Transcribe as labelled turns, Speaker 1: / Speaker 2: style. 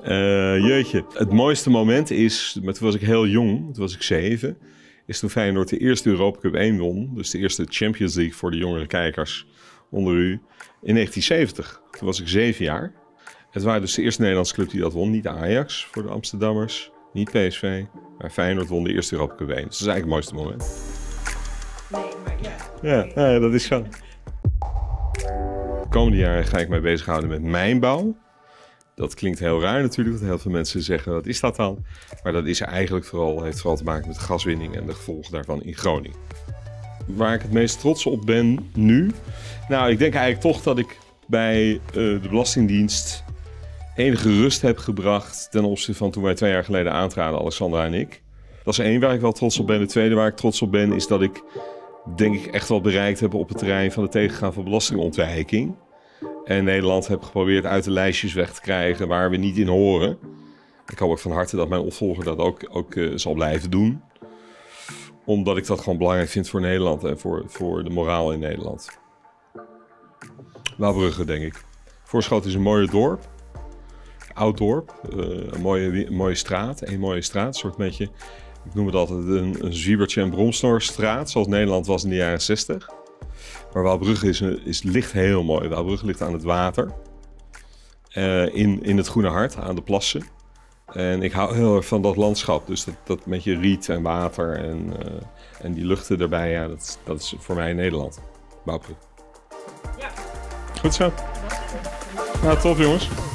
Speaker 1: Jeetje. Het mooiste moment is, maar toen was ik heel jong, toen was ik 7... is toen Feyenoord de eerste Europa Cup 1 won. Dus de eerste Champions League voor de jongere kijkers onder u. In 1970. Toen was ik 7 jaar. Het waren dus de eerste Nederlandse club die dat won. Niet Ajax voor de Amsterdammers. Niet PSV. Maar Feyenoord won de eerste Europa Cup 1. Dus dat is eigenlijk het mooiste moment.
Speaker 2: Nee, maar ja.
Speaker 1: Ja, dat is zo. De komende jaren ga ik mij bezighouden met mijnbouw. Dat klinkt heel raar natuurlijk, want heel veel mensen zeggen, wat is dat dan? Maar dat is eigenlijk heeft vooral te maken met de gaswinning en de gevolgen daarvan in Groningen. Waar ik het meest trots op ben nu? Nou, ik denk eigenlijk toch dat ik bij de Belastingdienst enige rust heb gebracht ten opzichte van toen wij 2 jaar geleden aantraden, Alexandra en ik. Dat is één waar ik wel trots op ben. De tweede waar ik trots op ben is dat ik, denk ik, echt wat bereikt heb op het terrein van het tegengaan van belastingontwijking. En Nederland heb geprobeerd uit de lijstjes weg te krijgen waar we niet in horen. Ik hoop ook van harte dat mijn opvolger dat ook zal blijven doen. Omdat ik dat gewoon belangrijk vind voor Nederland en voor de moraal in Nederland. Wouwbrugge, denk ik. Voorschoten is een mooi dorp. Oud dorp. Een mooie straat. Een mooie straat. Een soort beetje, ik noem het altijd een Zwiebertje en Bromsnorstraat. Zoals Nederland was in de jaren 60. Maar Wouwbrugge ligt heel mooi. Wouwbrugge ligt aan het water. In het Groene Hart, aan de plassen. En ik hou heel erg van dat landschap. Dus dat met je riet en water en die luchten erbij. Ja, dat is voor mij Nederland. Wouwbrugge.
Speaker 2: Ja.
Speaker 1: Goed zo. Nou, tof jongens.